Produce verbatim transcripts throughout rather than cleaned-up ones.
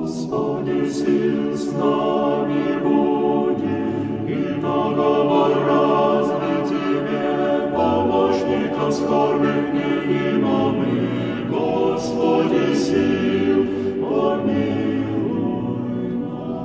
Господи, сил с нами буди, и договор разный Тебе, помощником скорбных невима мы, Господи, сил, помилуй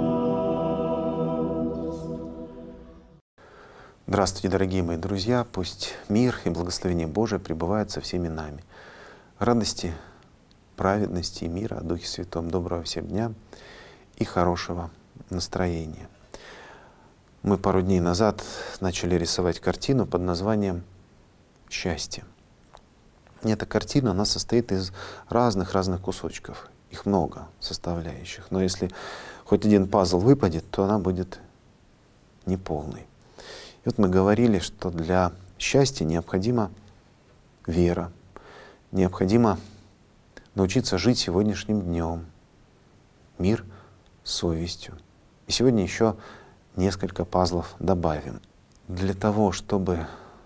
нас. Здравствуйте, дорогие мои друзья! Пусть мир и благословение Божие пребывают со всеми нами. Радости, праведности и мира, о Духе Святом, доброго всем дня и хорошего настроения. Мы пару дней назад начали рисовать картину под названием «Счастье». И эта картина, она состоит из разных-разных кусочков. Их много составляющих. Но если хоть один пазл выпадет, то она будет неполной. И вот мы говорили, что для счастья необходима вера, необходимо научиться жить сегодняшним днем, мир с совестью. И сегодня еще несколько пазлов добавим. Для того, чтобы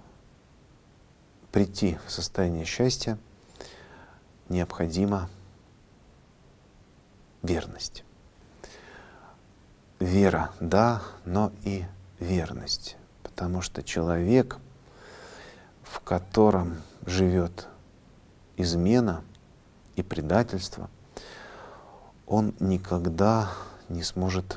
прийти в состояние счастья, необходима верность. Вера, да, но и верность. Потому что человек, в котором живет измена и предательство, он никогда не сможет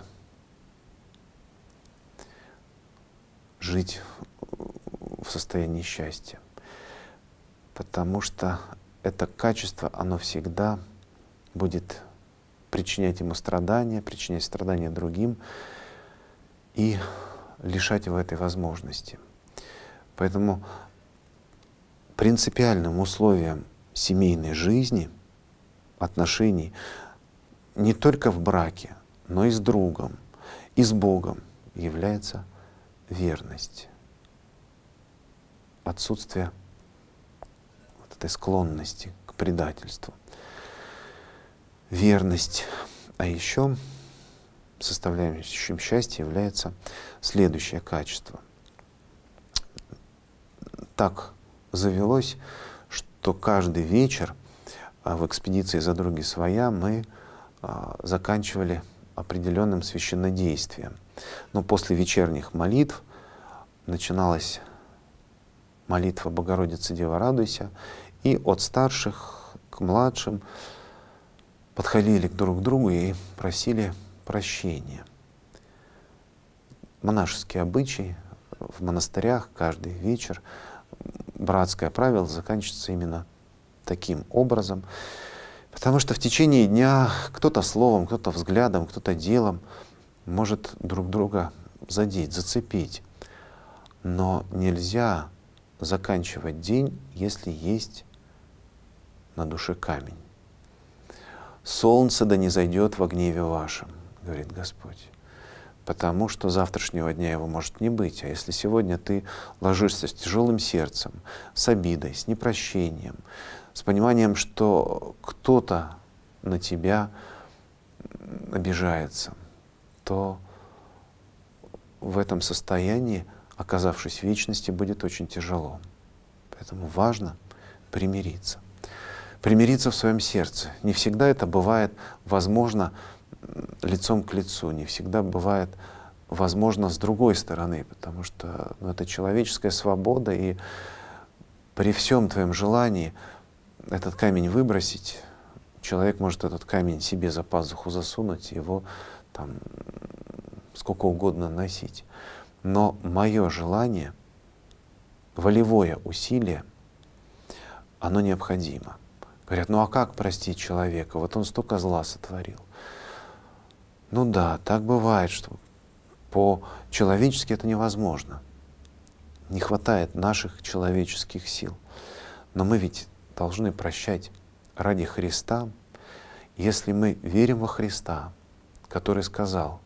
жить в состоянии счастья. Потому что это качество, оно всегда будет причинять ему страдания, причинять страдания другим и лишать его этой возможности. Поэтому принципиальным условием семейной жизни, отношений не только в браке, но и с другом, и с Богом является верность. Отсутствие вот этой склонности к предательству. Верность. А еще составляющим счастья является следующее качество. Так завелось, что каждый вечер в экспедиции «За други своя» мы заканчивали определенным священнодействием. Но после вечерних молитв начиналась молитва «Богородица, Дева, радуйся», и от старших к младшим подходили друг к другу и просили прощения. Монашеские обычаи в монастырях каждый вечер, братское правило заканчивается именно таким образом, потому что в течение дня кто-то словом, кто-то взглядом, кто-то делом может друг друга задеть, зацепить. Но нельзя заканчивать день, если есть на душе камень. «Солнце да не зайдет во гневе вашем», — говорит Господь, потому что завтрашнего дня его может не быть. А если сегодня ты ложишься с тяжелым сердцем, с обидой, с непрощением, с пониманием, что кто-то на тебя обижается, то в этом состоянии, оказавшись в вечности, будет очень тяжело. Поэтому важно примириться. Примириться в своем сердце. Не всегда это бывает возможно лицом к лицу, не всегда бывает возможно с другой стороны, потому что ну, это человеческая свобода, и при всем твоем желании этот камень выбросить, человек может этот камень себе за пазуху засунуть, его там сколько угодно носить. Но мое желание, волевое усилие, оно необходимо. Говорят, ну а как простить человека? Вот он столько зла сотворил. Ну да, так бывает, что по-человечески это невозможно. Не хватает наших человеческих сил. Но мы ведь должны прощать ради Христа, если мы верим во Христа, который сказал: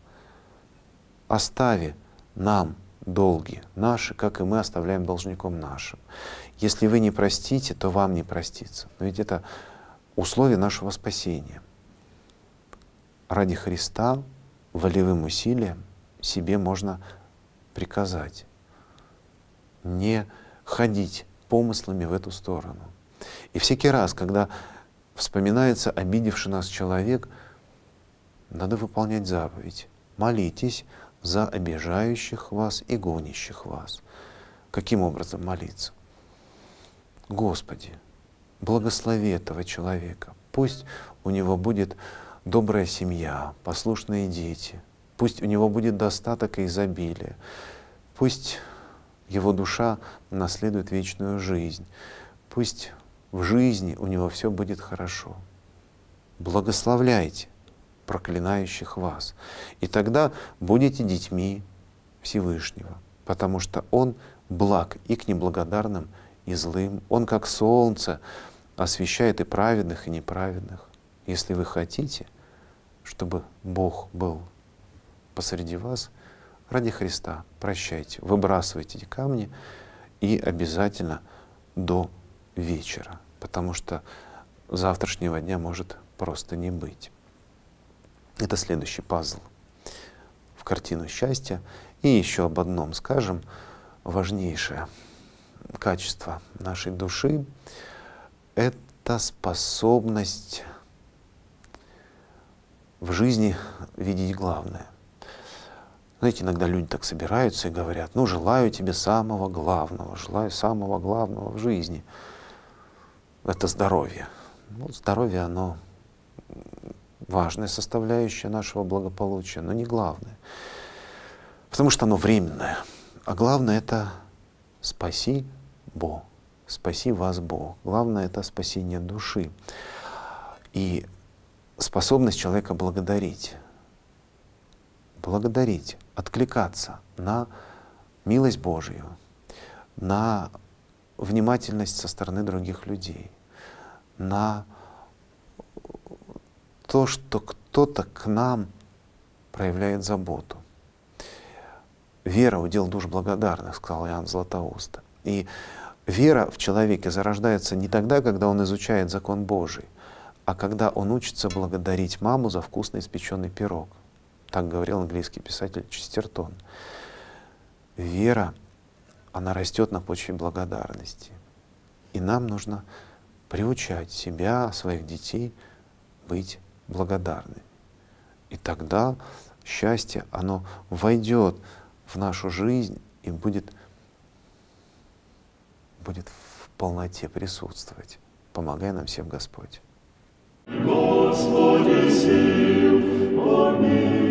«Остави нам долги наши, как и мы оставляем должником нашим. Если вы не простите, то вам не простится». Но ведь это условие нашего спасения. Ради Христа волевым усилием себе можно приказать не ходить помыслами в эту сторону. И всякий раз, когда вспоминается обидевший нас человек, надо выполнять заповедь. Молитесь за обижающих вас и гонящих вас. Каким образом молиться? Господи, благослови этого человека. Пусть у него будет добрая семья, послушные дети. Пусть у него будет достаток и изобилие. Пусть его душа наследует вечную жизнь. Пусть в жизни у него все будет хорошо. Благословляйте проклинающих вас. И тогда будете детьми Всевышнего, потому что Он благ и к неблагодарным, и злым. Он, как солнце, освещает и праведных, и неправедных. Если вы хотите, чтобы Бог был посреди вас, ради Христа прощайте, выбрасывайте эти камни и обязательно до вечера, потому что завтрашнего дня может просто не быть. Это следующий пазл в картину счастья. И еще об одном скажем, важнейшее качество нашей души — это способность в жизни видеть главное. Знаете, иногда люди так собираются и говорят: ну, желаю тебе самого главного, желаю самого главного в жизни. Это здоровье. Ну, здоровье, оно важная составляющая нашего благополучия, но не главное. Потому что оно временное. А главное — это спаси Бог, спаси вас Бог. Главное — это спасение души. И способность человека благодарить. Благодарить, откликаться на милость Божию, на внимательность со стороны других людей, на то, что кто-то к нам проявляет заботу. Вера — удел душ благодарных, сказал Иоанн Златоуст. И вера в человеке зарождается не тогда, когда он изучает закон Божий, а когда он учится благодарить маму за вкусно испеченный пирог. Так говорил английский писатель Честертон. Вера, она растет на почве благодарности. И нам нужно приучать себя, своих детей быть благодарными. И тогда счастье, оно войдет в нашу жизнь и будет, будет в полноте присутствовать. Помогай нам всем Господь. Господи сил, помилуй.